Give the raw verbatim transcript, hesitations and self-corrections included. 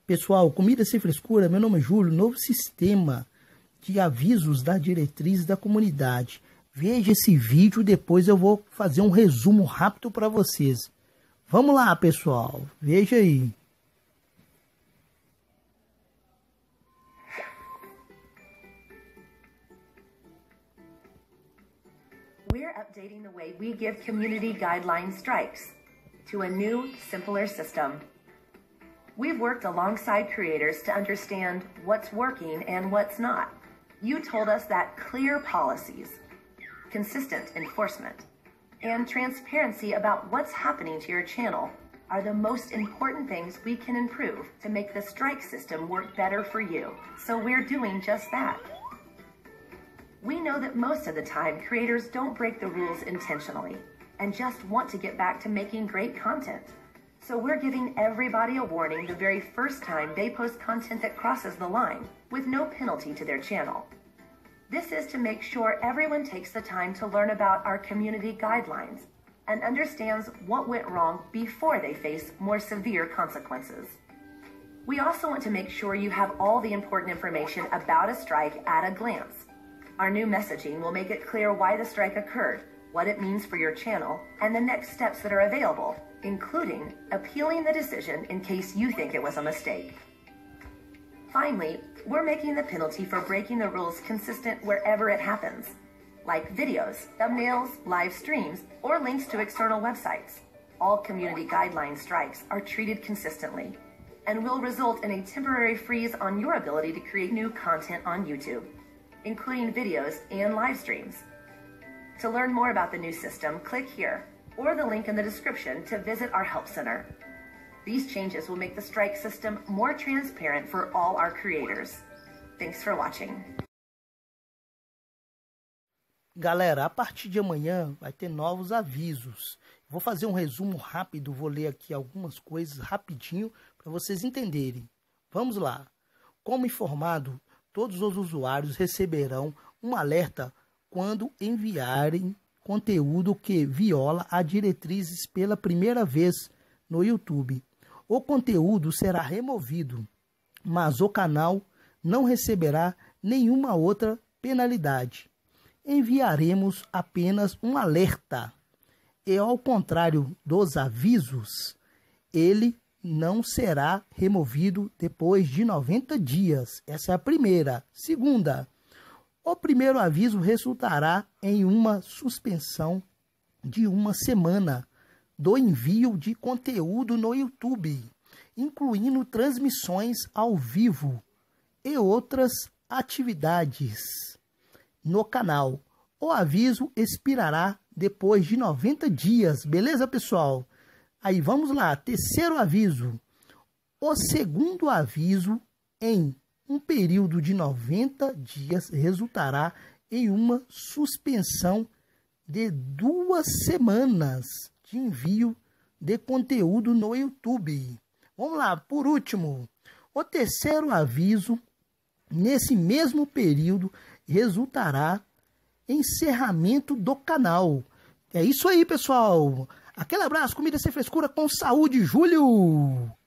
Pessoal, Comida Sem Frescura, meu nome é Júlio, novo sistema de avisos da diretriz da comunidade. Veja esse vídeo, depois eu vou fazer um resumo rápido para vocês. Vamos lá, pessoal, veja aí. We're updating the way we give community guideline strikes to a new, simpler system. We've worked alongside creators to understand what's working and what's not. You told us that clear policies, consistent enforcement, and transparency about what's happening to your channel are the most important things we can improve to make the strike system work better for you. So we're doing just that. We know that most of the time creators don't break the rules intentionally and just want to get back to making great content. So we're giving everybody a warning the very first time they post content that crosses the line, with no penalty to their channel. This is to make sure everyone takes the time to learn about our community guidelines and understands what went wrong before they face more severe consequences. We also want to make sure you have all the important information about a strike at a glance. Our new messaging will make it clear why the strike occurred, what it means for your channel, and the next steps that are available, including appealing the decision in case you think it was a mistake. Finally, we're making the penalty for breaking the rules consistent wherever it happens, like videos, thumbnails, live streams, or links to external websites. All community guideline strikes are treated consistently and will result in a temporary freeze on your ability to create new content on YouTube, including videos and live streams. To learn more about the new system, click here or the link in the description to visit our help center. These changes will make the strike system more transparent for all our creators. Thanks for watching. Galera, a partir de amanhã vai ter novos avisos. Vou fazer um resumo rápido, vou ler aqui algumas coisas rapidinho para vocês entenderem. Vamos lá. Como informado, todos os usuários receberão um alerta quando enviarem conteúdo que viola as diretrizes pela primeira vez no YouTube. O conteúdo será removido, mas o canal não receberá nenhuma outra penalidade. Enviaremos apenas um alerta. E ao contrário dos avisos, ele não será removido depois de noventa dias. Essa é a primeira. Segunda, o primeiro aviso resultará em uma suspensão de uma semana do envio de conteúdo no YouTube, incluindo transmissões ao vivo e outras atividades no canal. O aviso expirará depois de noventa dias, beleza, pessoal? Aí vamos lá, terceiro aviso. O segundo aviso em um período de noventa dias resultará em uma suspensão de duas semanas de envio de conteúdo no YouTube. Vamos lá, por último, o terceiro aviso, nesse mesmo período, resultará em encerramento do canal. É isso aí, pessoal. Aquele abraço, Comida Sem Frescura com saúde, Júlio!